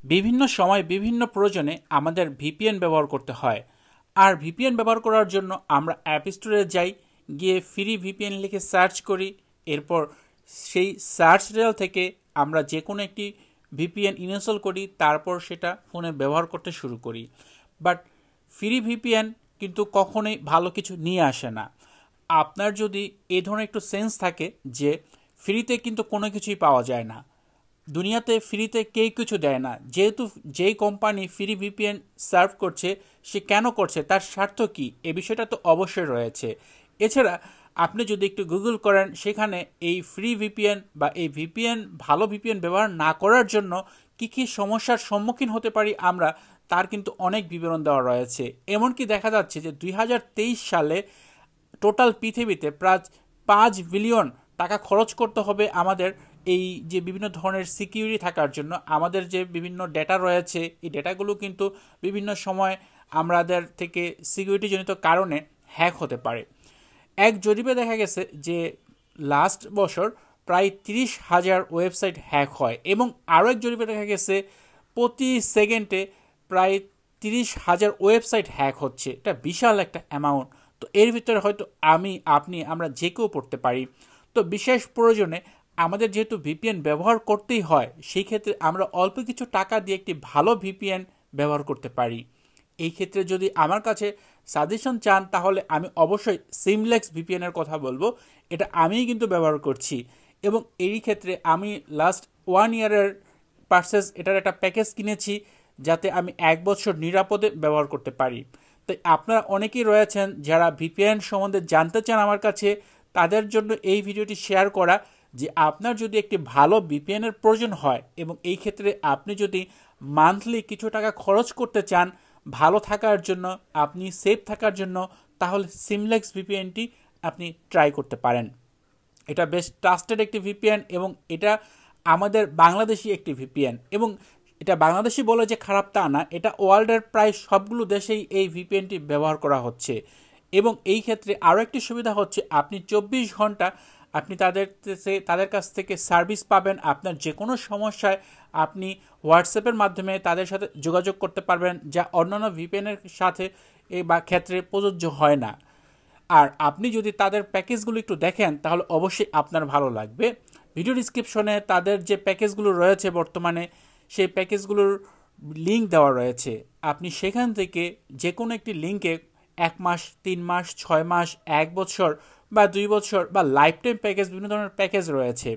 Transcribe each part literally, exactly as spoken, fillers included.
বিভিন্ন সময় বিভিন্ন প্রয়োজনে আমাদের ভিপিএন ব্যবহার করতে হয়। আর ভিপিএন ব্যবহার করার জন্য আমরা অ্যাপ স্টোরে যাই, গিয়ে ফ্রি ভিপিএন লিখে সার্চ করি। এরপর সেই সার্চ রেজাল থেকে আমরা যে কোনো একটি ভিপিএন ইনস্টল করি, তারপর সেটা ফোনে ব্যবহার করতে শুরু করি। বাট ফ্রি ভিপিএন কিন্তু কখনোই ভালো কিছু নিয়ে আসে না। আপনার যদি এই ধরনের একটু সেন্স থাকে যে ফ্রিতে কিন্তু কোনো কিছুই পাওয়া যায় না, দুনিয়াতে ফ্রিতে কেউ কিছু দেয় না, যেহেতু যেই কোম্পানি ফ্রি ভিপিএন সার্ভ করছে সে কেন করছে, তার স্বার্থ কী, এ বিষয়টা তো অবশ্যই রয়েছে। এছাড়া আপনি যদি একটু গুগল করেন, সেখানে এই ফ্রি ভিপিএন বা এই ভিপিএন ভালো ভিপিএন ব্যবহার না করার জন্য কী কী সমস্যার সম্মুখীন হতে পারি আমরা, তার কিন্তু অনেক বিবরণ দেওয়া রয়েছে। এমনকি দেখা যাচ্ছে যে দুই হাজার তেইশ সালে টোটাল পৃথিবীতে প্রায় পাঁচ বিলিয়ন টাকা খরচ করতে হবে আমাদের এই যে বিভিন্ন ধরনের সিকিউরিটি থাকার জন্য। আমাদের যে বিভিন্ন ডেটা রয়েছে, এই ডেটাগুলো কিন্তু বিভিন্ন সময় আমাদের থেকে সিকিউরিটিজনিত কারণে হ্যাক হতে পারে। এক জরিপে দেখা গেছে যে লাস্ট বছর প্রায় তিরিশ হাজার ওয়েবসাইট হ্যাক হয়, এবং আরও এক জরিপে দেখা গেছে প্রতি সেকেন্ডে প্রায় তিরিশ হাজার ওয়েবসাইট হ্যাক হচ্ছে। এটা বিশাল একটা অ্যামাউন্ট। তো এর ভিতরে হয়তো আমি, আপনি, আমরা যে কেউ পড়তে পারি। তো বিশেষ প্রয়োজনে আমাদের যেহেতু ভিপিএন ব্যবহার করতেই হয়, সেই ক্ষেত্রে আমরা অল্প কিছু টাকা দিয়ে একটি ভালো ভিপিএন ব্যবহার করতে পারি। এই ক্ষেত্রে যদি আমার কাছে সাজেশন চান, তাহলে আমি অবশ্যই সিমলেক্স ভিপিএনের কথা বলবো। এটা আমিই কিন্তু ব্যবহার করছি, এবং এই ক্ষেত্রে আমি লাস্ট ওয়ান ইয়ারের পারচেস এটার একটা প্যাকেজ কিনেছি, যাতে আমি এক বছর নিরাপদে ব্যবহার করতে পারি। তাই আপনারা অনেকেই রয়েছেন যারা ভিপিএন সম্বন্ধে জানতে চান আমার কাছে, তাদের জন্য এই ভিডিওটি শেয়ার করা যে আপনার যদি একটি ভালো ভিপিএনের প্রয়োজন হয়, এবং এই ক্ষেত্রে আপনি যদি মান্থলি কিছু টাকা খরচ করতে চান ভালো থাকার জন্য, আপনি সেফ থাকার জন্য, তাহলে সিমলেক্স ভিপিএনটি আপনি ট্রাই করতে পারেন। এটা বেশ ট্রাস্টেড একটি ভিপিএন, এবং এটা আমাদের বাংলাদেশি একটি ভিপিএন, এবং এটা বাংলাদেশি বলে যে খারাপ তা না, এটা ওয়ার্ল্ডের প্রায় সবগুলো দেশেই এই ভিপিএনটি ব্যবহার করা হচ্ছে। এবং এই ক্ষেত্রে আরও একটি সুবিধা হচ্ছে, আপনি চব্বিশ ঘন্টা আপনি তাদের তাদের কাছ থেকে সার্ভিস পাবেন। আপনার যে কোনো সমস্যায় আপনি হোয়াটসঅ্যাপের মাধ্যমে তাদের সাথে যোগাযোগ করতে পারবেন, যা অন্যান্য ভিপিএনের সাথে এই বা ক্ষেত্রে প্রযোজ্য হয় না। আর আপনি যদি তাদের প্যাকেজগুলো একটু দেখেন, তাহলে অবশ্যই আপনার ভালো লাগবে। ভিডিও ডিসক্রিপশনে তাদের যে প্যাকেজগুলো রয়েছে বর্তমানে, সেই প্যাকেজগুলোর লিঙ্ক দেওয়া রয়েছে। আপনি সেখান থেকে যে কোনো একটি লিঙ্কে এক মাস, তিন মাস, ছয় মাস, এক বছর বা দুই বছর বা লাইফ টাইম প্যাকেজ, বিভিন্ন ধরনের প্যাকেজ রয়েছে,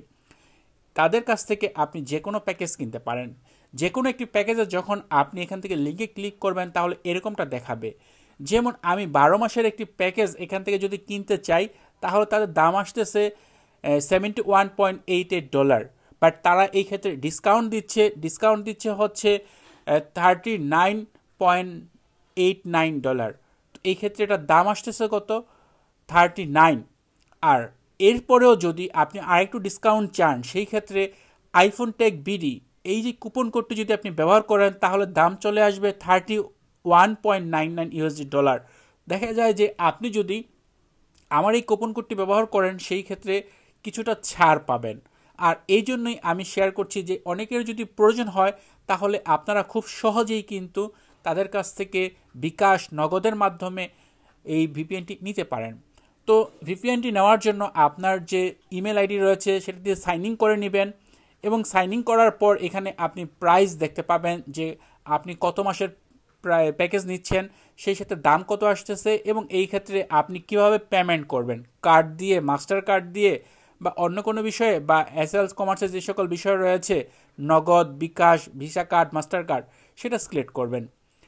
তাদের কাছ থেকে আপনি যে কোনো প্যাকেজ কিনতে পারেন। যে কোনো একটি প্যাকেজে যখন আপনি এখান থেকে লিঙ্কে ক্লিক করবেন, তাহলে এরকমটা দেখাবে। যেমন আমি বারো মাসের একটি প্যাকেজ এখান থেকে যদি কিনতে চাই, তাহলে তাদের দাম আসতেছে seventy one point eight eight dollar. But তারা এই ক্ষেত্রে ডিসকাউন্ট দিচ্ছে ডিসকাউন্ট দিচ্ছে হচ্ছে thirty nine point eight nine dollar. তো এই ক্ষেত্রে এটার দাম আসতেছে কত? Thirty nine. আর এরপরেও যদি আপনি আরেকটু ডিসকাউন্ট চান, সেই ক্ষেত্রে আইফোন টেক বিডি এই যে কুপন কোডটি যদি আপনি ব্যবহার করেন, তাহলে দাম চলে আসবে thirty one point nine nine USD dollar. দেখা যায় যে আপনি যদি আমার এই কুপন কোডটি ব্যবহার করেন, সেই ক্ষেত্রে কিছুটা ছাড় পাবেন। আর এই জন্যই আমি শেয়ার করছি যে অনেকের যদি প্রয়োজন হয়, তাহলে আপনারা খুব সহজেই কিন্তু তাদের কাছ থেকে বিকাশ, নগদের মাধ্যমে এই ভিপিএনটি নিতে পারেন। তো ভিপিএনটি নেওয়ার জন্য আপনার যে ইমেল আইডি রয়েছে, সেটা দিয়ে সাইন ইন করে নেবেন, এবং সাইন ইন করার পর এখানে আপনি প্রাইস দেখতে পাবেন যে আপনি কত মাসের প্রায় প্যাকেজ নিচ্ছেন, সেই সাথে দাম কত আসতেছে, এবং এই ক্ষেত্রে আপনি কিভাবে পেমেন্ট করবেন, কার্ড দিয়ে, মাস্টার কার্ড দিয়ে, বা অন্য কোনো বিষয়ে, বা এসএলস কমার্সের যে সকল বিষয় রয়েছে, Nagad, bKash, Visa card, Master card, সেটা সিলেক্ট করবেন।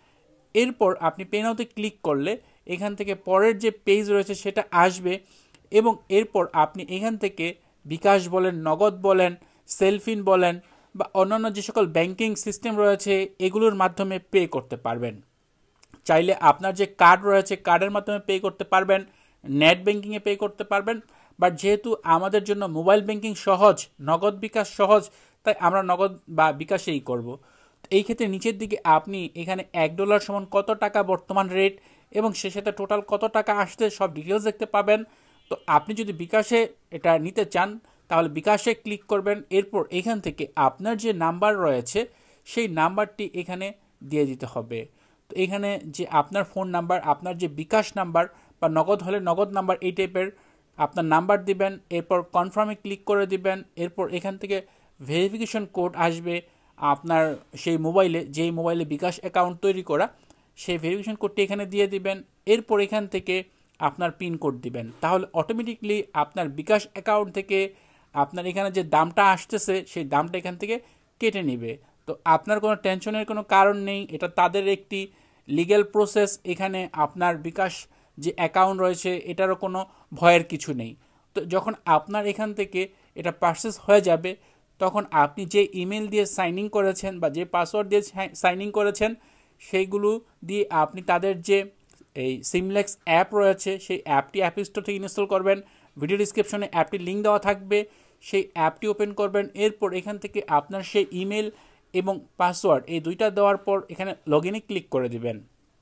এরপর আপনি পে নাওতে ক্লিক করলে এখান থেকে পরের যে পেজ রয়েছে সেটা আসবে, এবং এরপর আপনি এখান থেকে বিকাশ বলেন, নগদ বলেন, সেলফিন বলেন, বা অন্যান্য যে সকল ব্যাংকিং সিস্টেম রয়েছে, এগুলোর মাধ্যমে পে করতে পারবেন। চাইলে আপনার যে কার্ড রয়েছে, কার্ডের মাধ্যমে পে করতে পারবেন, নেট ব্যাংকিংয়ে পে করতে পারবেন। বাট যেহেতু আমাদের জন্য মোবাইল ব্যাংকিং সহজ, নগদ বিকাশ সহজ, তাই আমরা নগদ বা বিকাশেই করব। এই ক্ষেত্রে নিচের দিকে আপনি এখানে এক ডলার সমান কত টাকা বর্তমান রেট, এবং সে সাথে টোটাল কত টাকা আসছে সব ডিটেলস দেখতে পাবেন। তো আপনি যদি বিকাশে এটা নিতে চান, তাহলে বিকাশে ক্লিক করবেন। এরপর এখান থেকে আপনার যে নাম্বার রয়েছে, সেই নাম্বারটি এখানে দিয়ে দিতে হবে। তো এখানে যে আপনার ফোন নাম্বার, আপনার যে বিকাশ নাম্বার বা নগদ হলে নগদ নাম্বার, এই টাইপের আপনার নাম্বার দিবেন। এরপর কনফার্মে ক্লিক করে দিবেন। এরপর এখান থেকে ভেরিফিকেশন কোড আসবে আপনার সেই মোবাইলে, যেই মোবাইলে বিকাশ অ্যাকাউন্ট তৈরি করা, সেই ভেরিফিকেশন কোডটি এখানে দিয়ে দিবেন। এরপর এখান থেকে আপনার পিন কোড দিবেন। তাহলে অটোমেটিকলি আপনার বিকাশ অ্যাকাউন্ট থেকে আপনার এখানে যে দামটা আসতেছে সেই দামটা এখান থেকে কেটে নেবে। তো আপনার কোনো টেনশনের কোনো কারণ নেই, এটা তাদের একটি লিগ্যাল প্রসেস। এখানে আপনার বিকাশ যে অ্যাকাউন্ট রয়েছে এটারও কোনো ভয়ের কিছু নেই। তো যখন আপনার এখান থেকে এটা পারচেস হয়ে যাবে, তখন আপনি যে ইমেল দিয়ে সাইন ইন করেছেন বা যে পাসওয়ার্ড দিয়ে সাইন ইন করেছেন সেইগুলো দিয়ে আপনি তাদের যে এই সিমলেক্স অ্যাপ রয়েছে সেই অ্যাপটি অ্যাপ স্টোর থেকে ইনস্টল করবেন। ভিডিও ডিসক্রিপশনে অ্যাপটির লিঙ্ক দেওয়া থাকবে, সেই অ্যাপটি ওপেন করবেন। এরপর এখান থেকে আপনার সেই ইমেল এবং পাসওয়ার্ড এই দুইটা দেওয়ার পর এখানে লগ ইনে ক্লিক করে দিবেন।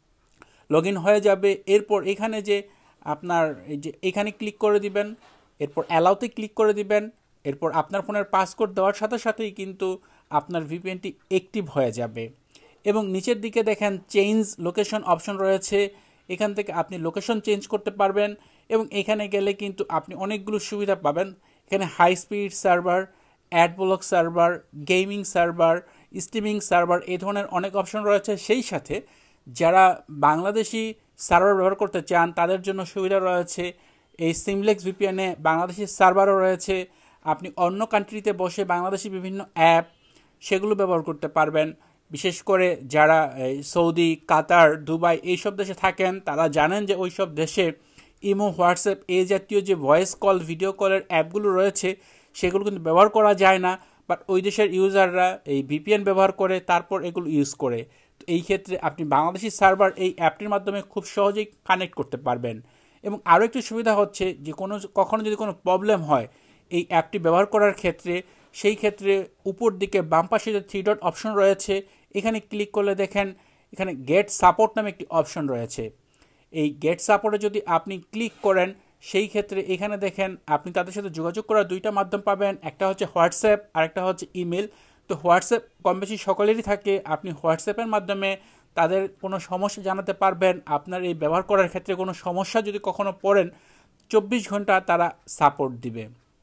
লগ ইন হয়ে যাবে। এরপর এখানে যে আপনার এই যে এখানে ক্লিক করে দিবেন। এরপর অ্যালাউতে ক্লিক করে দিবেন। এরপর আপনার ফোনের পাসকোড দেওয়ার সাথে সাথেই কিন্তু আপনার ভিপিএনটি অ্যাক্টিভ হয়ে যাবে। এবং নিচের দিকে দেখেন চেঞ্জ লোকেশন অপশন রয়েছে, এখান থেকে আপনি লোকেশন চেঞ্জ করতে পারবেন। এবং এখানে গেলে কিন্তু আপনি অনেকগুলো সুবিধা পাবেন। এখানে high speed server, ad block server, gaming server, streaming server, এই ধরনের অনেক অপশন রয়েছে। সেই সাথে যারা বাংলাদেশি সার্ভার ব্যবহার করতে চান তাদের জন্য সুবিধা রয়েছে। এই সিমলেক্স ভিপিএনে বাংলাদেশি সার্ভারও রয়েছে। আপনি অন্য কান্ট্রিতে বসে বাংলাদেশি বিভিন্ন অ্যাপ সেগুলো ব্যবহার করতে পারবেন। বিশেষ করে যারা সৌদি, কাতার, দুবাই এইসব দেশে থাকেন তারা জানেন যে ওই সব দেশে ইমো, হোয়াটসঅ্যাপ এই জাতীয় যে ভয়েস কল, ভিডিও কলের অ্যাপগুলো রয়েছে সেগুলো কিন্তু ব্যবহার করা যায় না, বাট ওই দেশের ইউজাররা এই ভিপিএন ব্যবহার করে তারপর এগুলো ইউজ করে। তো এই ক্ষেত্রে আপনি বাংলাদেশি সার্ভার এই অ্যাপটির মাধ্যমে খুব সহজেই কানেক্ট করতে পারবেন। এবং আরও একটি সুবিধা হচ্ছে যে কোনো কখনো যদি কোনো প্রবলেম হয় এই অ্যাপটি ব্যবহার করার ক্ষেত্রে, সেই ক্ষেত্রে উপর দিকে বাম পাশে যে থ্রি ডট অপশন রয়েছে এখানে ক্লিক করলে দেখেন এখানে গেট সাপোর্ট নামে একটি অপশন রয়েছে। এই গেট সাপোর্টে যদি আপনি ক্লিক করেন সেই ক্ষেত্রে এখানে দেখেন আপনি তাদের সাথে যোগাযোগ করার দুইটা মাধ্যম পাবেন, একটা হচ্ছে হোয়াটসঅ্যাপ আর একটা হচ্ছে ইমেল। তো হোয়াটসঅ্যাপ কম বেশি সকলেরই থাকে, আপনি হোয়াটসঅ্যাপের মাধ্যমে তাদের কোনো সমস্যা জানাতে পারবেন। আপনার এই ব্যবহার করার ক্ষেত্রে কোনো সমস্যা যদি কখনো পড়েন চব্বিশ ঘন্টা তারা সাপোর্ট দিবে।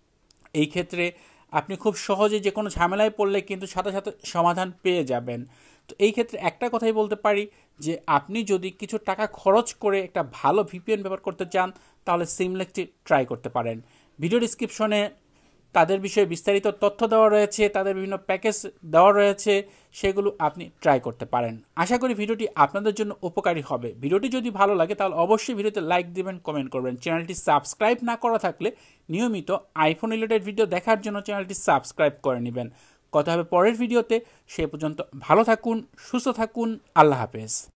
এই ক্ষেত্রে আপনি খুব সহজে যে কোনো ঝামেলায় পড়লে কিন্তু সাথে সাথে সমাধান পেয়ে যাবেন। তো এই ক্ষেত্রে একটা কথাই বলতে পারি যে আপনি যদি কিছু টাকা খরচ করে একটা ভালো ভিপিএন ব্যবহার করতে চান তাহলে সিমলেক্সটি ট্রাই করতে পারেন। ভিডিও ডিসক্রিপশনে তাদের বিষয়ে বিস্তারিত তথ্য দেওয়া রয়েছে, তাদের বিভিন্ন প্যাকেজ দেওয়া রয়েছে, সেগুলো আপনি ট্রাই করতে পারেন। আশা করি ভিডিওটি আপনাদের জন্য উপকারী হবে। ভিডিওটি যদি ভালো লাগে তাহলে অবশ্যই ভিডিওতে লাইক দিবেন, কমেন্ট করবেন। চ্যানেলটি সাবস্ক্রাইব না করা থাকলে নিয়মিত আইফোন রিলেটেড ভিডিও দেখার জন্য চ্যানেলটি সাবস্ক্রাইব করে নেবেন। কথা হবে পরের ভিডিওতে। সে পর্যন্ত ভালো থাকুন, সুস্থ থাকুন। আল্লাহ হাফেজ।